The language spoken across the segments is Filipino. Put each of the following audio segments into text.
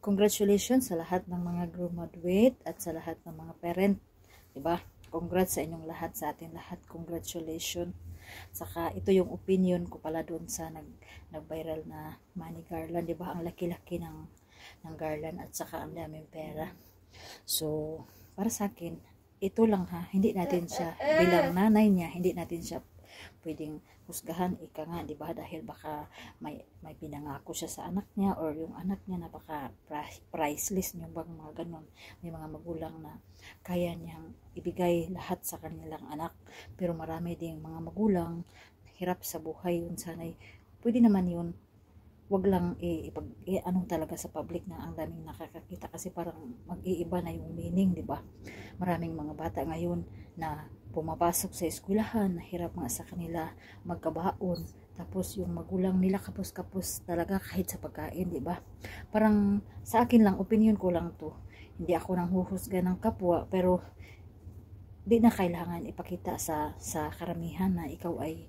Congratulations sa lahat ng mga graduate at sa lahat ng mga parent. Diba? Congrats sa inyong lahat, sa atin lahat. Congratulations. Saka ito yung opinion ko pala doon sa nag-viral na money garland. Diba? Ang laki-laki ng garland at saka ang daming pera. So, para sa akin, ito lang ha. Hindi natin siya, bilang nanay niya, hindi natin siya pwedeng husgahan, ika nga, di ba? Dahil baka may pinangako siya sa anak niya or yung anak niya na baka priceless yung bang mga ganun. May mga magulang na kaya niyang ibigay lahat sa kanilang anak. Pero marami ding mga magulang hirap sa buhay yun. Sana'y pwede naman yun. Wag lang ano talaga sa public na ang daming nakakakita kasi parang mag-iiba na yung meaning, di ba? Maraming mga bata ngayon na pumapasok sa eskwelahan, hirap nga sa kanila magkabaon. Tapos yung magulang nila kapos-kapos talaga kahit sa pagkain, di ba? Parang sa akin lang, opinion ko lang to. Hindi ako nang huhusga ng kapwa, pero di na kailangan ipakita sa karamihan na ikaw ay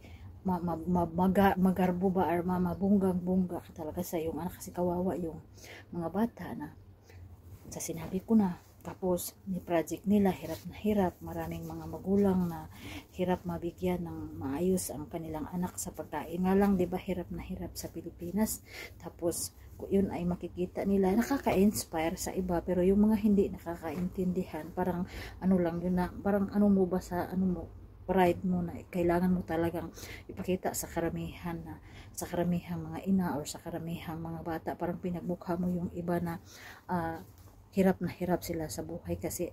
magarbo ba or mabunggang-bungga ka talaga sa iyong anak kasi kawawa yung mga bata na sa sinabi ko na. Tapos, ni project nila, hirap na hirap. Maraming mga magulang na hirap mabigyan ng maayos ang kanilang anak sa pagkain. Nga lang, di ba, hirap na hirap sa Pilipinas. Tapos, yun ay makikita nila, nakaka-inspire sa iba. Pero yung mga hindi nakakaintindihan, parang ano lang yun na, parang ano mo ba sa, ano mo, pride mo na kailangan mo talagang ipakita sa karamihan na, sa karamihang mga ina or sa karamihang mga bata. Parang pinagmukha mo yung iba na, hirap na hirap sila sa buhay kasi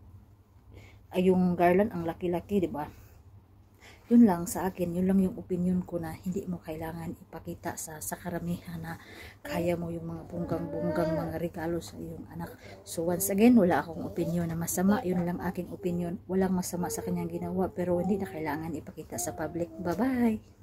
yung garland ang laki-laki, di ba? Yun lang sa akin, yun lang yung opinion ko na hindi mo kailangan ipakita sa karamihan na kaya mo yung mga bunggang-bunggang mga regalo sa iyong anak. So once again, wala akong opinion na masama, yun lang aking opinion. Walang masama sa kanyang ginawa pero hindi na kailangan ipakita sa public. Bye-bye!